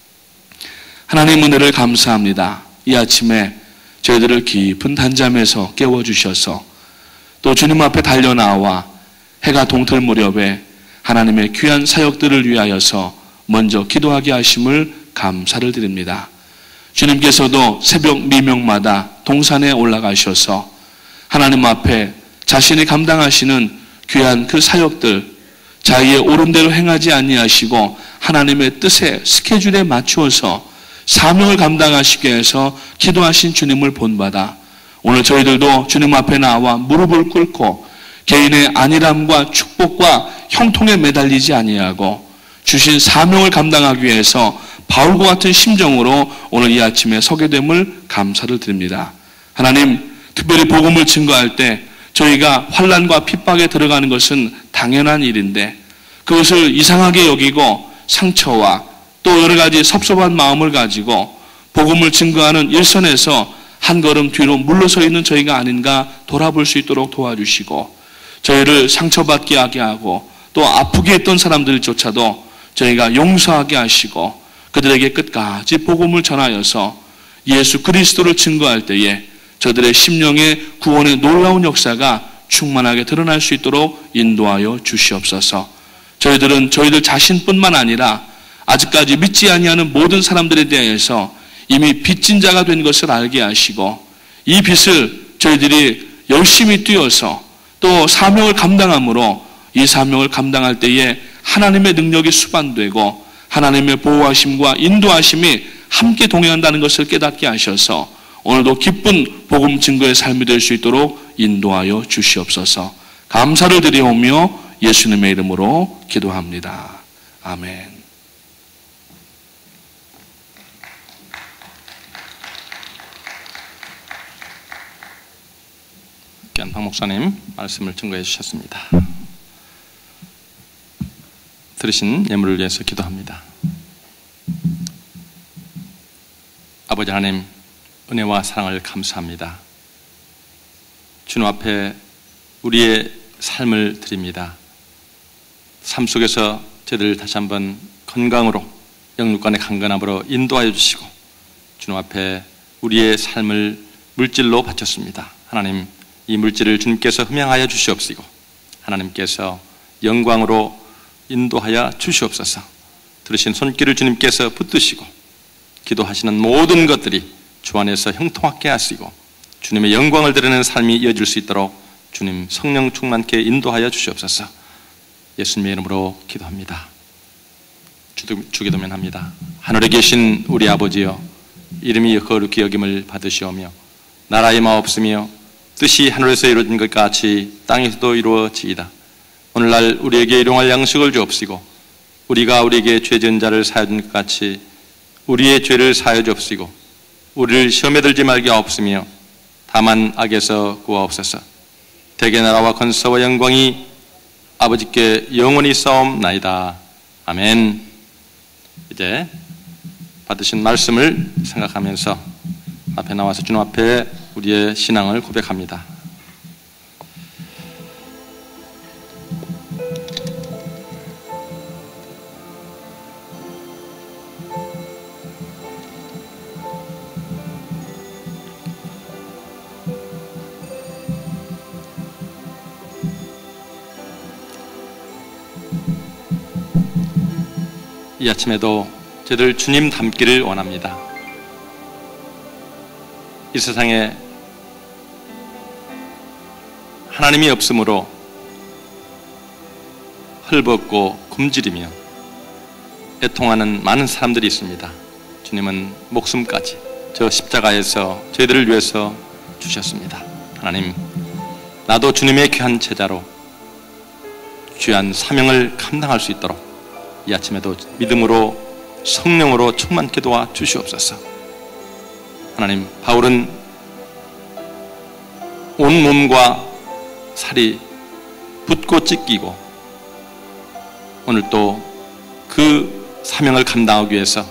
하나님 은혜를 감사합니다. 이 아침에 저희들을 깊은 단잠에서 깨워주셔서 또 주님 앞에 달려나와 해가 동틀 무렵에 하나님의 귀한 사역들을 위하여서 먼저 기도하게 하심을 감사를 드립니다. 주님께서도 새벽 미명마다 동산에 올라가셔서 하나님 앞에 자신이 감당하시는 귀한 그 사역들 자기의 옳은대로 행하지 아니하시고 하나님의 뜻에 스케줄에 맞추어서 사명을 감당하시기 위해서 기도하신 주님을 본받아 오늘 저희들도 주님 앞에 나와 무릎을 꿇고 개인의 안일함과 축복과 형통에 매달리지 아니하고 주신 사명을 감당하기 위해서 바울과 같은 심정으로 오늘 이 아침에 서게 됨을 감사를 드립니다. 하나님, 특별히 복음을 증거할 때 저희가 환난과 핍박에 들어가는 것은 당연한 일인데 그것을 이상하게 여기고 상처와 또 여러 가지 섭섭한 마음을 가지고 복음을 증거하는 일선에서 한 걸음 뒤로 물러서 있는 저희가 아닌가 돌아볼 수 있도록 도와주시고 저희를 상처받게 하게 하고 또 아프게 했던 사람들조차도 저희가 용서하게 하시고 그들에게 끝까지 복음을 전하여서 예수 그리스도를 증거할 때에 저들의 심령의 구원의 놀라운 역사가 충만하게 드러날 수 있도록 인도하여 주시옵소서. 저희들은 저희들 자신뿐만 아니라 아직까지 믿지 아니하는 모든 사람들에 대해서 이미 빚진 자가 된 것을 알게 하시고 이 빚을 저희들이 열심히 뛰어서 또 사명을 감당함으로 이 사명을 감당할 때에 하나님의 능력이 수반되고 하나님의 보호하심과 인도하심이 함께 동행한다는 것을 깨닫게 하셔서 오늘도 기쁜 복음 증거의 삶이 될 수 있도록 인도하여 주시옵소서. 감사를 드리오며 예수님의 이름으로 기도합니다. 아멘. 귀한 박 목사님 말씀을 증거해 주셨습니다. 들으신 예물을 위해서 기도합니다. 아버지 하나님, 은혜와 사랑을 감사합니다. 주님 앞에 우리의 삶을 드립니다. 삶 속에서 저희들 다시 한번 건강으로 영육간의 강건함으로 인도하여 주시고 주님 앞에 우리의 삶을 물질로 바쳤습니다. 하나님, 이 물질을 주님께서 흠양하여 주시옵시고 하나님께서 영광으로 인도하여 주시옵소서. 들으신 손길을 주님께서 붙드시고 기도하시는 모든 것들이 주 안에서 형통하게 하시고 주님의 영광을 드리는 삶이 이어질 수 있도록 주님 성령 충만케 인도하여 주시옵소서. 예수님의 이름으로 기도합니다. 주기도면 합니다. 하늘에 계신 우리 아버지여, 이름이 거룩히 여김을 받으시오며 나라의 마옵시며 뜻이 하늘에서 이루어진 것 같이 땅에서도 이루어지이다. 오늘날 우리에게 일용할 양식을 주옵시고 우리가 우리에게 죄 지은 자를 사하여 준 것 같이 우리의 죄를 사하여 주옵시고 우리를 시험에 들지 말게 하옵시며 다만 악에서 구하옵소서. 대개 나라와 권세와 영광이 아버지께 영원히 싸움나이다. 아멘. 이제 받으신 말씀을 생각하면서 앞에 나와서 주님 앞에 우리의 신앙을 고백합니다. 이 아침에도 저희들 주님 닮기를 원합니다. 이 세상에 하나님이 없으므로 헐벗고 굶주리며 애통하는 많은 사람들이 있습니다. 주님은 목숨까지 저 십자가에서 저희들을 위해서 주셨습니다. 하나님, 나도 주님의 귀한 제자로 귀한 사명을 감당할 수 있도록 이 아침에도 믿음으로 성령으로 충만케 도와 주시옵소서. 하나님, 바울은 온 몸과 살이 붓고 찢기고 오늘 또 그 사명을 감당하기 위해서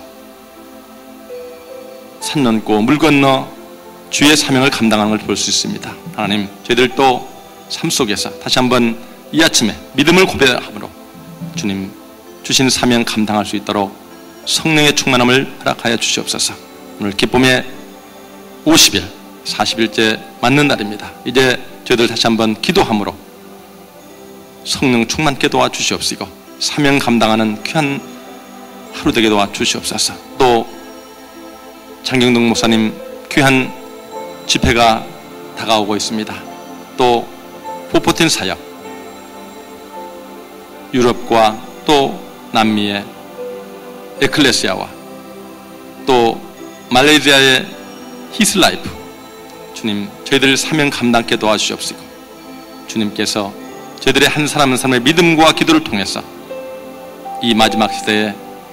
산 넘고 물 건너 주의 사명을 감당하는 걸 볼 수 있습니다. 하나님, 저희들도 삶 속에서 다시 한번 이 아침에 믿음을 고백함으로 주님 주신 사명 감당할 수 있도록 성령의 충만함을 허락하여 주시옵소서. 오늘 기쁨의 오십 일, 사십 일째 맞는 날입니다. 이제 저희들 다시 한번 기도함으로 성령 충만케 도와주시옵시고 사명 감당하는 귀한 하루 되게 도와주시옵소서. 또 장경동 목사님 귀한 집회가 다가오고 있습니다. 또 포포틴 사역, 유럽과 또 남미의 에클레시아와 또 말레이시아의 히스라이프, 주님 저희들 사명 감당케 도와주시옵시고 주님께서 저희들의 한 사람 한 사람의 믿음과 기도를 통해서 이 마지막 시대에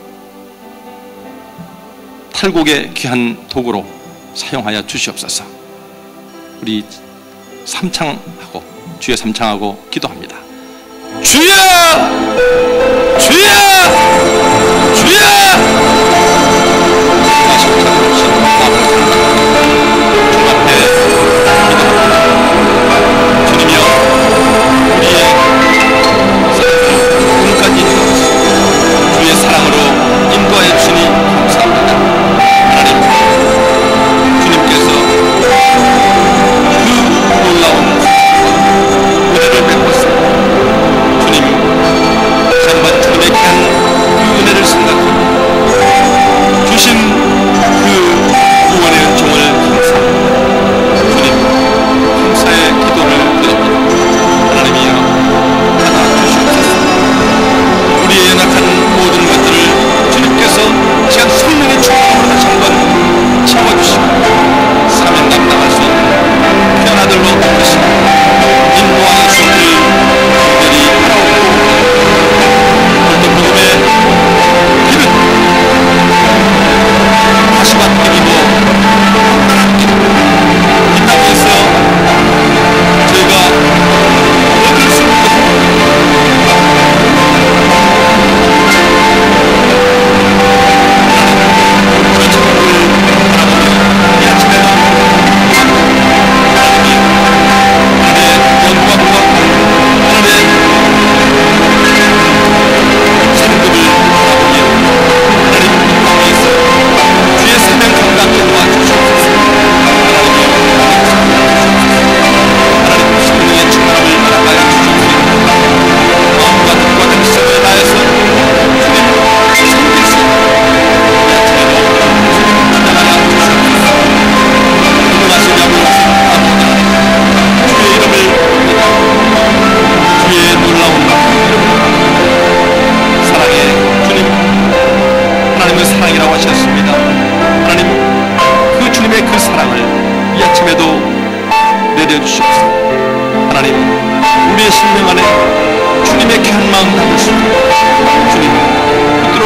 탈곡의 귀한 도구로 사용하여 주시옵소서. 우리 삼창하고 주의 삼창하고 기도합니다. 주여! 주여! 주여! 주 앞에 기도합니다. 주님이여, 우리의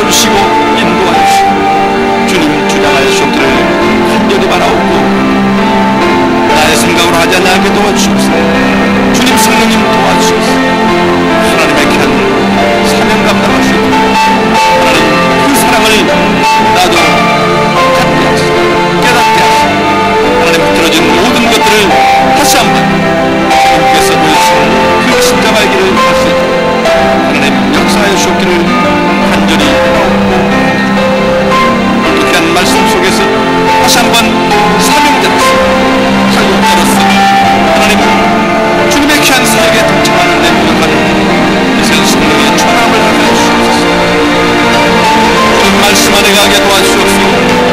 주시고 인도하시고 주님 주장하시기를 간절히 바라옵고 나의 생각으로 하지 않게 도와주시옵소서. 주님 성령님 도와주시옵소서. 하나님의 귀한 사명 감당하시고 하나님 그 사랑을 나도 갖게 하시고 깨닫게 하시고 하나님 흐트러진 모든 것들을 다시 한번 주님께서 보여주신 그 십자가의 길을 갈 수 있도록 하나님 역사하여 주옵기를 간절히 바라옵고 어떻게 한 말씀 속에서 다시 한번 사명자로서 사명자로서 하나님 주님의 귀한 사역에 동참하는 데 노력하는 이세상 성령의 천함을 하여 주시옵소서. 주님 말씀 안에 가게 도와주시옵소서.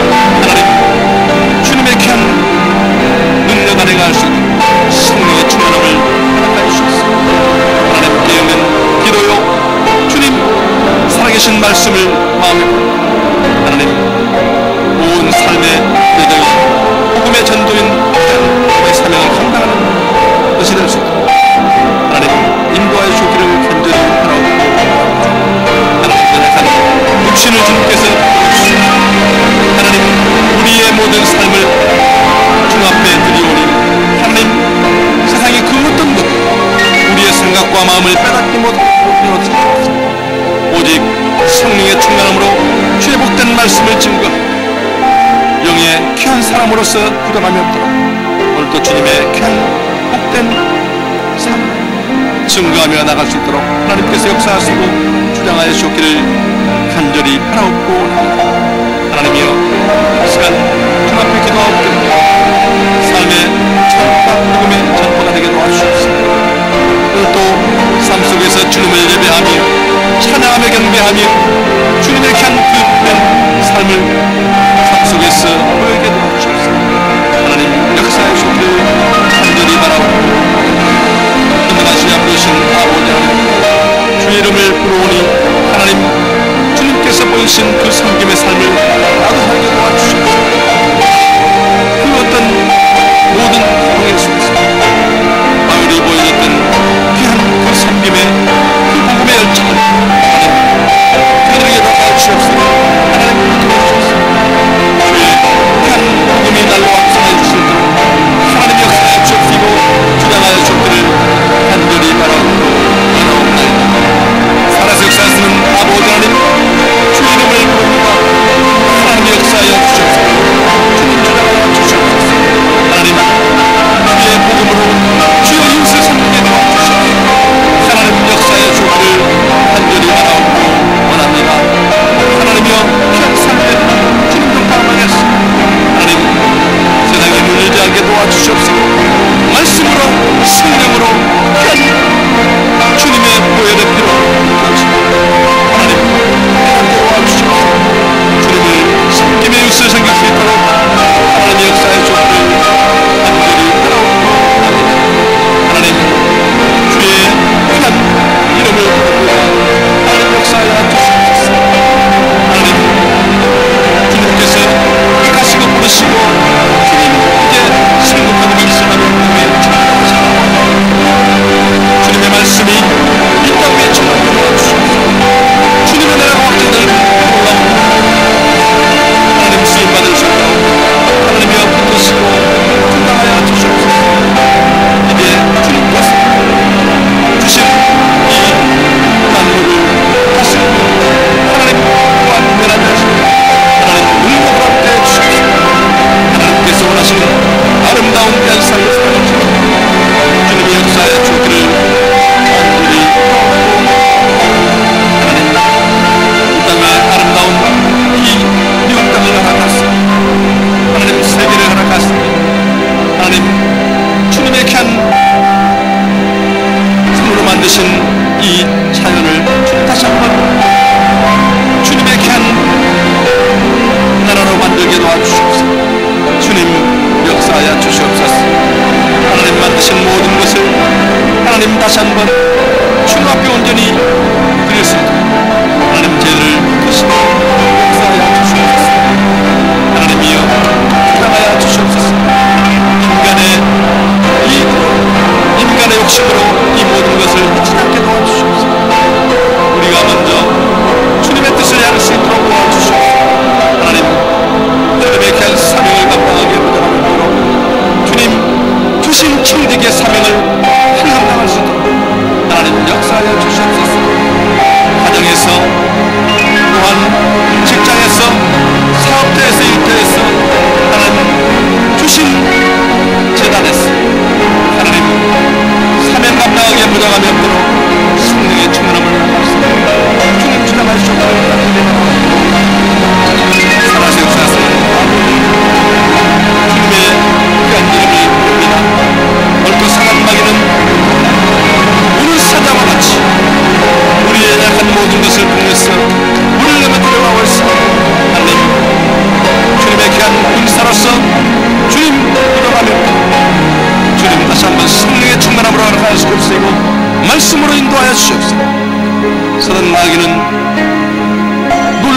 하나님 주님의 귀한 능력 안에 갈 수 있는 성령의 충만함을 허락하여 주시옵소서. 하나님 깨우는 기도요 주님 살아계신 말씀을 마음에 하나님 온 삶의 여정 복음의 전도인 복음의 사명을 감당하는 것이 될 수 있도록 하나님 인도하여 주기를 간절히 바라옵고 하나님 연약한 육신을 주님께서 하나님 우리의 모든 삶을 주 앞에 드리오니 하나님 세상의 그 어떤 것 우리의 생각과 마음을 빼앗기 못하옵소서. 오직 성령의 충만함으로 주의 복된 말씀을 증거 영의 귀한 사람으로서 굳어가며 없도록 오늘도 주님의 귀한 복된 삶 증거하며 나갈 수 있도록 하나님께서 역사하시고 주장하여 주옵기를 간절히 바라옵고 하나님이여 이 시간 주 앞에 기도하옵기를 삶의 전파 복음의 전파가 되게 도와주시옵소서. 오늘도 삶 속에서 주님을 예배하며 찬양하며 경배하며 주님의 귀한 그 복된 삶을 삶 속에서 보이게 도와주시옵소서. 하나님 역사해 주시기를 간절히 바라옵고 인도하시며 앞으신 아버지 하나님 주의 이름을 부르오니 하나님 주님께서 보이신 그 섬김의 삶을 나도 살게 도와주시옵소서. 그 어떤 모든 상황 속에서 바울이 보여줬던 귀한 그 섬김의 그 복음의 열정을 하나님 그들에게 도와주시옵소서. 하나님 도와주시옵소서. 주의 귀한 복음이 날로 확산해 주시도록 하나님 역사에 주옵시고 주장하여 주옵기를 간절히 바라옵고 바라옵나이다. 살아서 역사하시는 아버지 하나님 주의 이름을 부릅니다.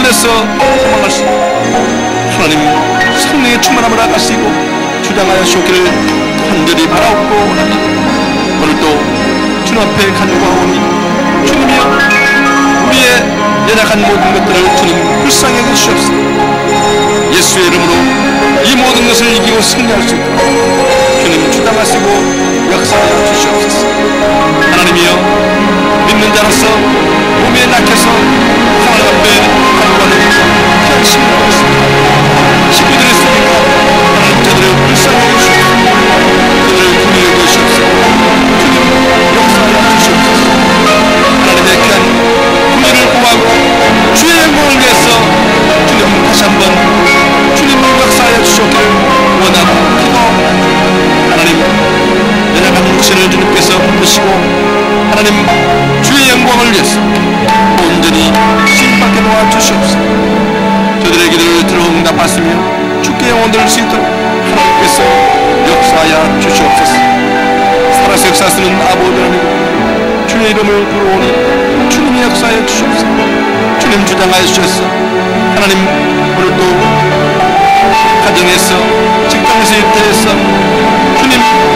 내서 도망갈 수 있고 하나님 성령의 충만함을 아가시고 주장하여 주옵기를 간절히 바라옵고 원합니다. 오늘도 주님 앞에 간구하오니 주님이여 우리의 연약한 모든 것들을 주님 불쌍히 여겨주시옵소서. 예수의 이름으로 이 모든 것을 이기고 승리할 수 있도록 주님 주장하시고 역사하여 주시옵소서. 하나님이여 믿는 자로서 몸에 낙해서 하나님 앞에 간구하는 귀한 신뢰하고 있습니다. 식구들이 있으니까 하나님 저들을 불쌍히 여겨주시옵소서. 저들을 긍휼히 여겨주시옵소서. 주님 역사하여 주시옵소서. 하나님의 귀한 긍휼을 구하고 주의 영광을 위해서 주님 다시 한번 주님 역사하여 주시옵기를 원하고 기도합니다. 하나님 연약한 육신을 주님께서 보시고 하나님 주의 영광을 위해서 온전히 신받게 도와주시옵소서. 저들의 기도를 들어 응답하시며 주께 영혼 들을 수 있도록 하나님께서 역사하여 주시옵소서. 살아서 역사하시는 아버지 하나님 주의 이름을 부르오니 주님이 역사하여 주시옵소서. 주님 주장하여 주셔서 하나님 오늘도 가정에서 직장에서 일터에서 주님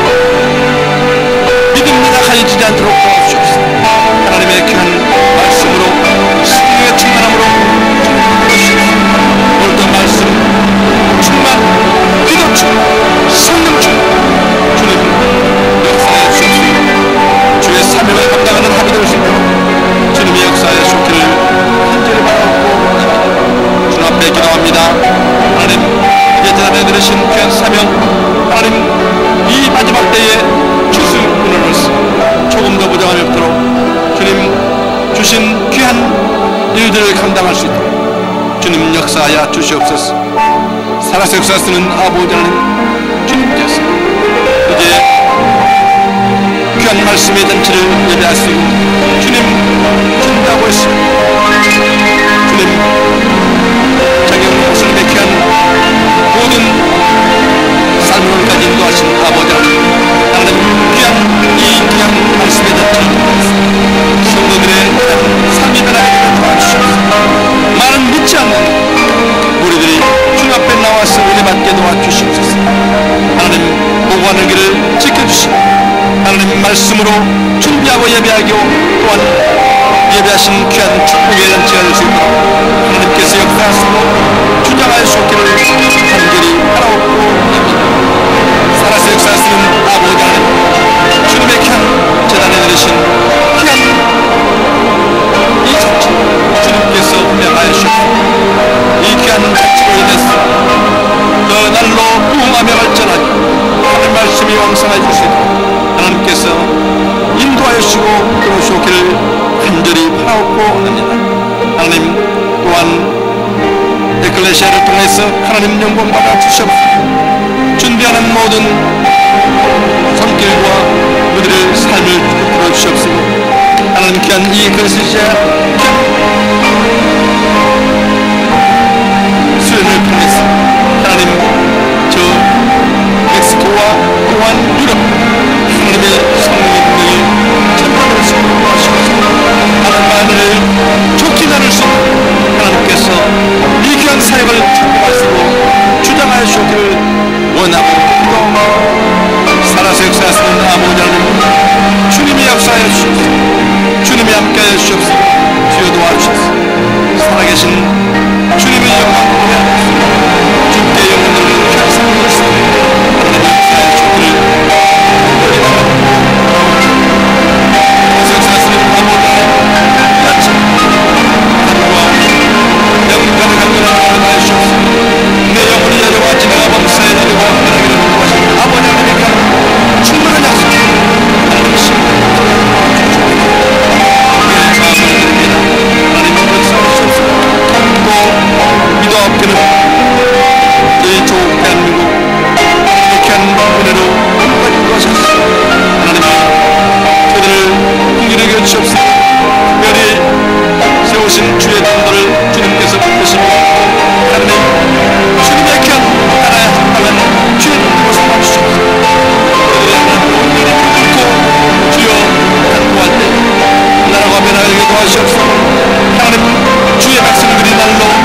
믿음이 약해지지 않도록 도와주시옵소서. 하나님의 귀한 말씀으로 성령의 충만함으로 주님 불러주시옵소서. 오늘도 말씀 충만 기도 충만 성령 충만 주님 역사하여 주시옵소서. 주의 사명을 감당하는 합이 될 수 있도록 주님이 역사하여 주시기를 간절히 바라옵고 주님 앞에 기도합니다. 하나님 이제 대단히 들으신 귀한 사명 하나님 이 마지막 때에 주술 문화로서 조금 더 보장함이 없도록 주님 주신 귀한 일들을 감당할 수 있도록 주님 역사하여 주시옵소서. 살아서 역사하시는 아버지 하나님 주님께서 이제 귀한 말씀의 잔치를 예배하시고 주님 준비하고 있습니다. 주님 자기 목숨의 귀한 모든 삶을까지 인도하신 아버지 하나님 하나님 귀한 이 귀한 말씀의 잔치를 성도들의 삶이 변하게 되게 도와주시옵소서. 많은 믿지 않는 우리들이 주님 앞에 나와서 은혜 받게 도와주시옵소서. 하나님 보고하는 길을 지켜주시고 하나님 말씀으로 준비하고 예배하고 또한 예배하신 귀한 축복의 잔치가 될 수 있도록 하나님께서 역사하시고 주장하여 주옵기를 간절히 바라옵고 살아서 역사하시는 아버지 하나님 주님의 귀한 재단에 내리신 귀한 이 잔치 주님께서 명하여 주옵소서. 이 귀한 잔치로 인해서 저 날로 부흥하며 발전하니 하나님 말씀이 왕성하여 주시도록 하나님께서 인도하여 주시고 들어오시기를 간절히 바라옵고 합니다. 하나님 또한 에클레시아를 통해서 하나님 영광 받아 주시옵소서. 준비하는 모든 손길과 그들의 삶을 이끌어 주시옵소서. 하나님 귀한 이 에클레시아 수련을 통해서 하나님 저 멕시코와 또한 유럽 하나님의 성령의 능력이 전파될 수 있도록 도와주시옵소서. 하나님만을 좋게 나눌 수 있도록 하나님께서 이 귀한 사역을 축복하시고 주장하여 주시기를 원하고 기도하며 살아서 역사하시는 아버지 하나님 주님이 역사하여 주시옵소서. 주님이 함께하여 주시옵소서. 주여 도와주시옵소서. 살아계신 주님의 영광 주께 영원을 귀한 삶을 주시옵소서. 하나님 역사하여 주시기를 역사하시는 아버지 하나님 같이 하나님과 영원까지 강건한 하나님 하여 주시옵소서. 내 영혼이 여자와 지나가 범사에 나려고 하나님을 도와주시옵소서. 아버지 하나님의 충분한 약속 하나님 신뢰 하나님 역사하여 주시옵소서. 또 기도 앞에는 이 조 대한민국 하나님의 귀한 은혜로 행복하게 인도하셨소. 하나님 저들을 긍휼히 여겨주시옵소서. 특별히 세우신 주의 전도를 주님께서 붙드시고 하나님 주님의 귀한 나라에 합당한 주의 전도를 삼아주시옵소서. 저들의 하나님 온전히 붙들고 주여 간구할 때 나라가 변하게 도와주시옵소서. 하나님 주의 백성들이 날로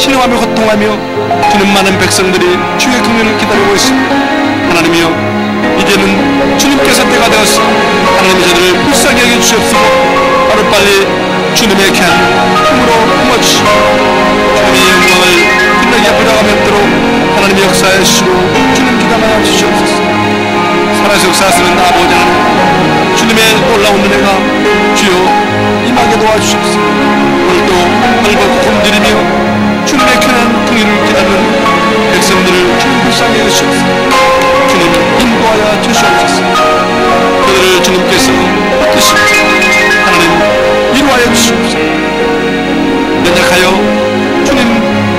신음하며 고통하며 주님 많은 백성들이 주의 긍휼을 기다리고 있습니다. 하나님이여 이제는 주님께서 때가 되었어 하나님이 저들을 불쌍히 여겨주시옵소서. 하루빨리 주님의 귀한 힘으로 품어주시고 주님의 영광을 빛나게 보다가 뵙도록 하나님의 역사하시고 주님 기담하여 주시옵소서. 살아서 역사하시는 아버지 하나님 주님의 놀라운 은혜가 주여 임하게 도와주시옵소서. 오늘도 벌벌 굶주리며 주님의 귀한 긍휼을 기다리는 백성들을 주님 불쌍히 여기시옵소서. 주님 인도하여 주시옵소서. 그들을 주님께서 붙드시고 하나님 이루하여 주시옵소서. 연약하여 주님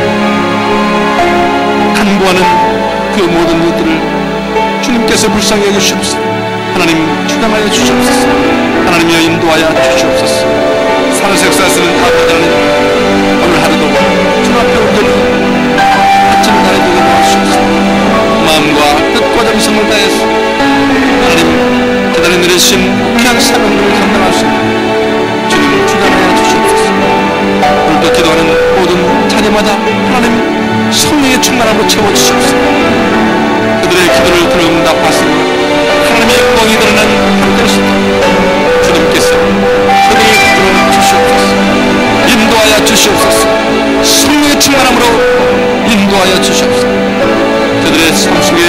간구하는 그 모든 것들을 주님께서 불쌍히 여기시옵소서. 하나님 주장하여 주시옵소서. 하나님이여 인도하여 주시옵소서. 살아서 역사하시는 아버지 하나님 오늘 하루도 주 앞에 온전히 아침을 다해주게 도와주시옵소서. 마음과 뜻과 정성을 다해서 하나님 대단히 내리신 귀한 사명을 감당할 수 있는 주님 주장하여 주시옵소서. 오늘도 기도하는 모든 자리마다 하나님 성령의 충만함으로 채워주시옵소서. 그들의 기도를 들어응답하시고 하나님의 영광이 드러난 하루 될 수 있도록 주님께서 그들의 기도를 주시옵소서. 인도하여 주시옵소서. 성령의 충만함으로 인도하여 주시옵소서. 그들의 삶 속에